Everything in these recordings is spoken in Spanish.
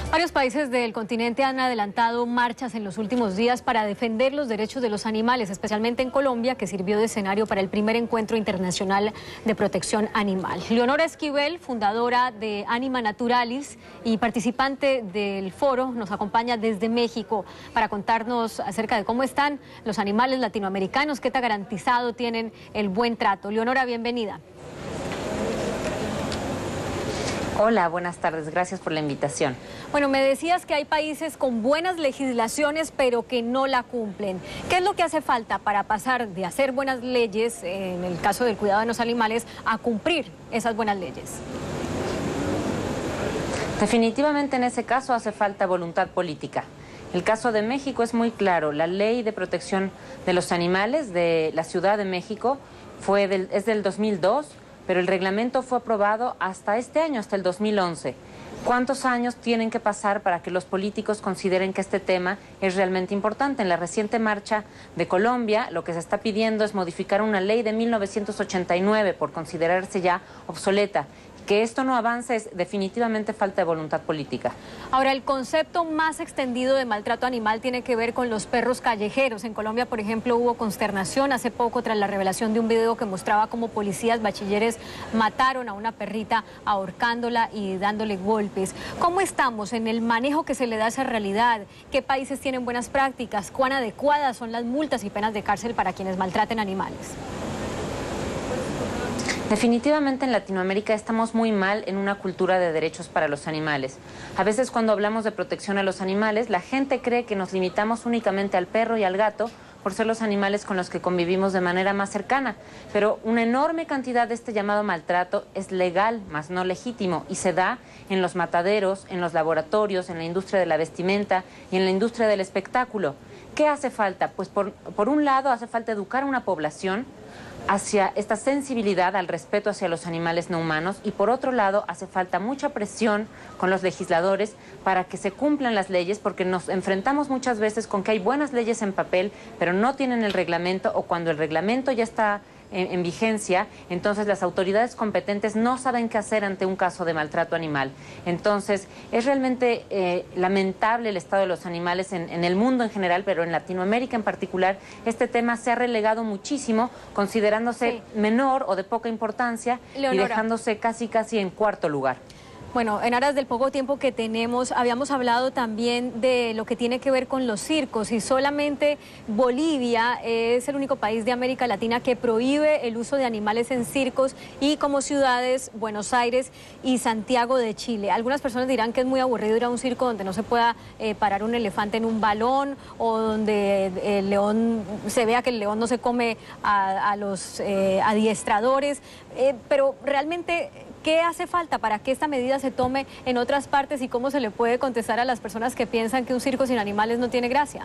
Varios países del continente han adelantado marchas en los últimos días para defender los derechos de los animales, especialmente en Colombia, que sirvió de escenario para el primer encuentro internacional de protección animal. Leonora Esquivel, fundadora de Anima Naturalis y participante del foro, nos acompaña desde México para contarnos acerca de cómo están los animales latinoamericanos, qué tan garantizado tienen el buen trato. Leonora, bienvenida. Hola, buenas tardes. Gracias por la invitación. Bueno, me decías que hay países con buenas legislaciones, pero que no la cumplen. ¿Qué es lo que hace falta para pasar de hacer buenas leyes, en el caso del cuidado de los animales, a cumplir esas buenas leyes? Definitivamente en ese caso hace falta voluntad política. El caso de México es muy claro. La ley de protección de los animales de la Ciudad de México es del 2002. Pero el reglamento fue aprobado hasta este año, hasta el 2011. ¿Cuántos años tienen que pasar para que los políticos consideren que este tema es realmente importante? En la reciente marcha de Colombia, lo que se está pidiendo es modificar una ley de 1989 por considerarse ya obsoleta. Que esto no avance es definitivamente falta de voluntad política. Ahora, el concepto más extendido de maltrato animal tiene que ver con los perros callejeros. En Colombia, por ejemplo, hubo consternación hace poco tras la revelación de un video que mostraba cómo policías bachilleres mataron a una perrita ahorcándola y dándole golpes. ¿Cómo estamos en el manejo que se le da a esa realidad? ¿Qué países tienen buenas prácticas? ¿Cuán adecuadas son las multas y penas de cárcel para quienes maltraten animales? Definitivamente en Latinoamérica estamos muy mal en una cultura de derechos para los animales. A veces cuando hablamos de protección a los animales, la gente cree que nos limitamos únicamente al perro y al gato por ser los animales con los que convivimos de manera más cercana. Pero una enorme cantidad de este llamado maltrato es legal, más no legítimo, y se da en los mataderos, en los laboratorios, en la industria de la vestimenta y en la industria del espectáculo. ¿Qué hace falta? Pues por un lado hace falta educar a una población hacia esta sensibilidad al respeto hacia los animales no humanos y por otro lado hace falta mucha presión con los legisladores para que se cumplan las leyes porque nos enfrentamos muchas veces con que hay buenas leyes en papel pero no tienen el reglamento o cuando el reglamento ya está en vigencia, entonces las autoridades competentes no saben qué hacer ante un caso de maltrato animal. Entonces, es realmente lamentable el estado de los animales en el mundo en general, pero en Latinoamérica en particular, este tema se ha relegado muchísimo, considerándose menor o de poca importancia, Leonora, y dejándose casi en cuarto lugar. Bueno, en aras del poco tiempo que tenemos, habíamos hablado también de lo que tiene que ver con los circos y solamente Bolivia es el único país de América Latina que prohíbe el uso de animales en circos y como ciudades, Buenos Aires y Santiago de Chile. Algunas personas dirán que es muy aburrido ir a un circo donde no se pueda parar un elefante en un balón o donde el león, se vea que el león no se come a los adiestradores, pero realmente, ¿qué hace falta para que esta medida se tome en otras partes y cómo se le puede contestar a las personas que piensan que un circo sin animales no tiene gracia?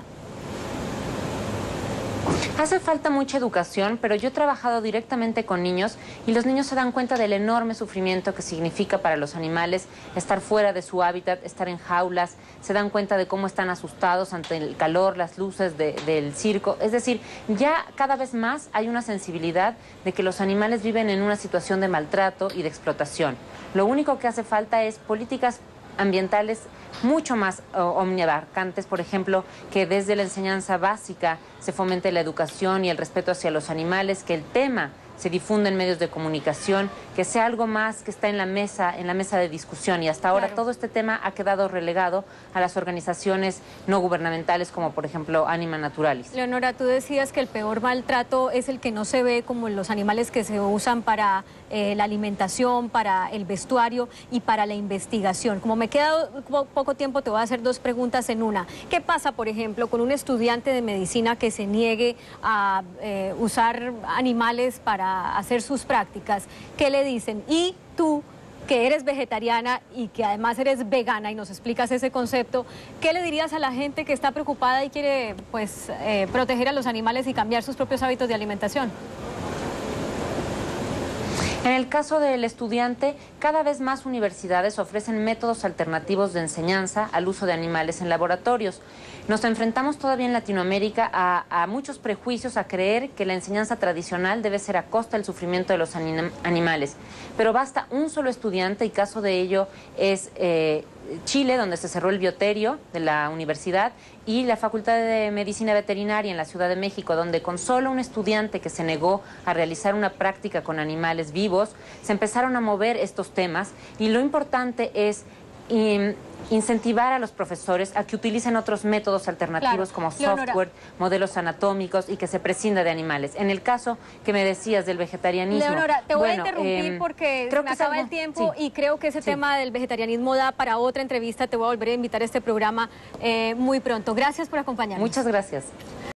Hace falta mucha educación, pero yo he trabajado directamente con niños y los niños se dan cuenta del enorme sufrimiento que significa para los animales estar fuera de su hábitat, estar en jaulas, se dan cuenta de cómo están asustados ante el calor, las luces del circo. Es decir, ya cada vez más hay una sensibilidad de que los animales viven en una situación de maltrato y de explotación. Lo único que hace falta es políticas ambientales mucho más omniabarcantes, por ejemplo, que desde la enseñanza básica se fomente la educación y el respeto hacia los animales, que el tema se difunda en medios de comunicación, que sea algo más que está en la mesa de discusión y hasta ahora todo este tema ha quedado relegado a las organizaciones no gubernamentales como por ejemplo Anima Naturalis. Leonora, tú decías que el peor maltrato es el que no se ve como los animales que se usan para la alimentación, para el vestuario y para la investigación. Como me queda poco tiempo, te voy a hacer dos preguntas en una. ¿Qué pasa, por ejemplo, con un estudiante de medicina que se niegue a usar animales para hacer sus prácticas? ¿Qué le dicen? Y tú, que eres vegetariana y que además eres vegana y nos explicas ese concepto, ¿qué le dirías a la gente que está preocupada y quiere pues proteger a los animales y cambiar sus propios hábitos de alimentación? En el caso del estudiante, cada vez más universidades ofrecen métodos alternativos de enseñanza al uso de animales en laboratorios. Nos enfrentamos todavía en Latinoamérica a muchos prejuicios, a creer que la enseñanza tradicional debe ser a costa del sufrimiento de los animales. Pero basta un solo estudiante, y caso de ello es Chile, donde se cerró el bioterio de la universidad, y la Facultad de Medicina Veterinaria en la Ciudad de México, donde con solo un estudiante que se negó a realizar una práctica con animales vivos, se empezaron a mover estos temas, y lo importante es incentivar a los profesores a que utilicen otros métodos alternativos, como software, modelos anatómicos, y que se prescinda de animales. En el caso que me decías del vegetarianismo... Leonora, te voy a interrumpir porque creo que acaba el tiempo, y creo que ese tema del vegetarianismo da para otra entrevista. Te voy a volver a invitar a este programa muy pronto. Gracias por acompañarnos. Muchas gracias.